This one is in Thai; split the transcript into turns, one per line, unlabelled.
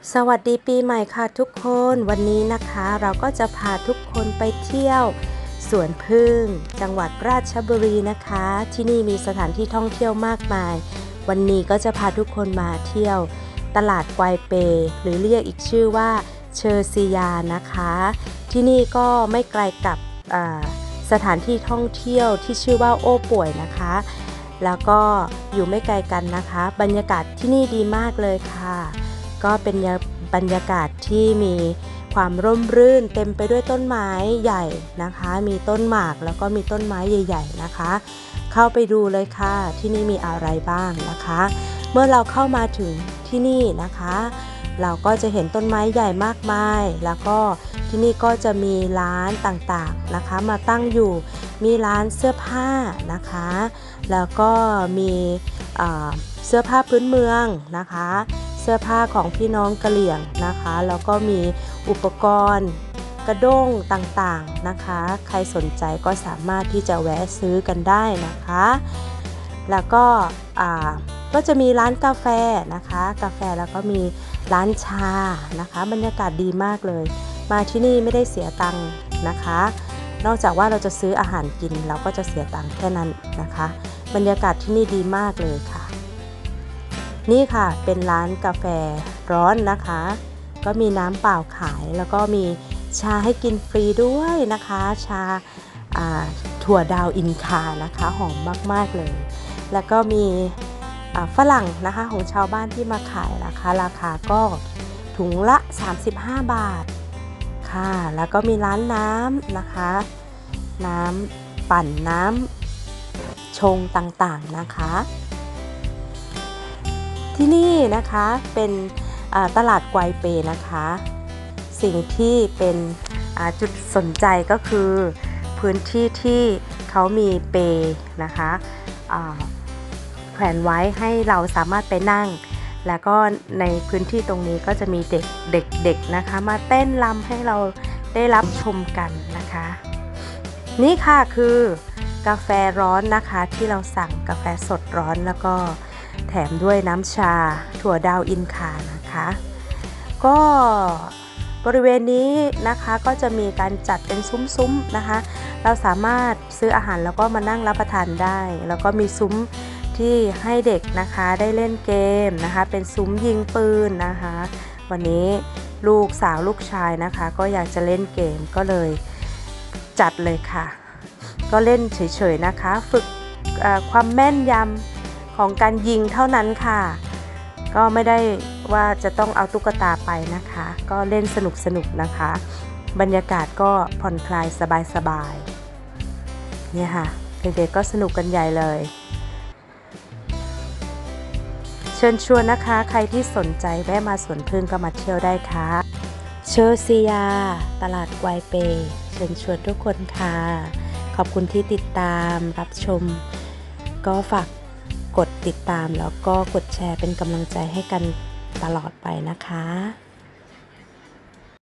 สวัสดีปีใหม่ค่ะทุกคนวันนี้นะคะเราก็จะพาทุกคนไปเที่ยวสวนผึ้งจังหวัดราชบุรีนะคะที่นี่มีสถานที่ท่องเที่ยวมากมายวันนี้ก็จะพาทุกคนมาเที่ยวตลาดไกวเปหรือเรียกอีกชื่อว่าเชอร์ซียานะคะที่นี่ก็ไม่ไกลกับสถานที่ท่องเที่ยวที่ชื่อว่าโอ้ป่วยนะคะแล้วก็อยู่ไม่ไกลกันนะคะบรรยากาศที่นี่ดีมากเลยค่ะก็เป็นบรรยากาศที่มีความร่มรื่นเต็มไปด้วยต้นไม้ใหญ่นะคะมีต้นหมากแล้วก็มีต้นไม้ใหญ่ๆนะคะเข้าไปดูเลยค่ะที่นี่มีอะไรบ้างนะคะเมื่อเราเข้ามาถึงที่นี่นะคะเราก็จะเห็นต้นไม้ใหญ่มากมายแล้วก็ที่นี่ก็จะมีร้านต่างๆนะคะมาตั้งอยู่มีร้านเสื้อผ้านะคะแล้วก็มีเสื้อผ้าพื้นเมืองนะคะเสื้อผ้าของพี่น้องกะเหรี่ยงนะคะแล้วก็มีอุปกรณ์กระด้งต่างๆนะคะใครสนใจก็สามารถที่จะแวะซื้อกันได้นะคะแล้วก็จะมีร้านกาแฟนะคะกาแฟแล้วก็มีร้านชานะคะบรรยากาศดีมากเลยมาที่นี่ไม่ได้เสียตังค์นะคะนอกจากว่าเราจะซื้ออาหารกินเราก็จะเสียตังค์แค่นั้นนะคะบรรยากาศที่นี่ดีมากเลยค่ะนี่ค่ะเป็นร้านกาแฟร้อนนะคะก็มีน้ำเปล่าขายแล้วก็มีชาให้กินฟรีด้วยนะคะชาถั่วดาวอินคานะคะหอมมากๆเลยแล้วก็มีฝรั่งนะคะของชาวบ้านที่มาขายนะคะราคาก็ถุงละ35 บาทค่ะแล้วก็มีร้านน้ำนะคะน้ำปั่นน้ำชงต่างๆนะคะที่นี่นะคะเป็นตลาดไกวเปนะคะสิ่งที่เป็นจุดสนใจก็คือพื้นที่ที่เขามีเปนะคะแขวนไว้ให้เราสามารถไปนั่งแล้วก็ในพื้นที่ตรงนี้ก็จะมีเด็กนะคะมาเต้นรำให้เราได้รับชมกันนะคะนี่ค่ะคือกาแฟร้อนนะคะที่เราสั่งกาแฟสดร้อนแล้วก็แถมด้วยน้ำชาถั่วดาวอินคานะคะก็บริเวณนี้นะคะก็จะมีการจัดเป็นซุ้มๆนะคะเราสามารถซื้ออาหารแล้วก็มานั่งรับประทานได้แล้วก็มีซุ้มที่ให้เด็กนะคะได้เล่นเกมนะคะเป็นซุ้มยิงปืนนะคะวันนี้ลูกสาวลูกชายนะคะก็อยากจะเล่นเกมก็เลยจัดเลยค่ะก็เล่นเฉยๆนะคะฝึกความแม่นยำของการยิงเท่านั้นค่ะก็ไม่ได้ว่าจะต้องเอาตุ๊กตาไปนะคะก็เล่นสนุกนะคะบรรยากาศก็ผ่อนคลายสบายๆเนี่ยค่ะเด็กๆก็สนุกกันใหญ่เลยเชิญชวนนะคะใครที่สนใจแวะมาสวนผึ้งก็มาเที่ยวได้ค่ะเชอร์ซียาตลาดไกวเปเชิญชวนทุกคนค่ะขอบคุณที่ติดตามรับชมก็ฝากกดติดตามแล้วก็กดแชร์เป็นกำลังใจให้กันตลอดไปนะคะ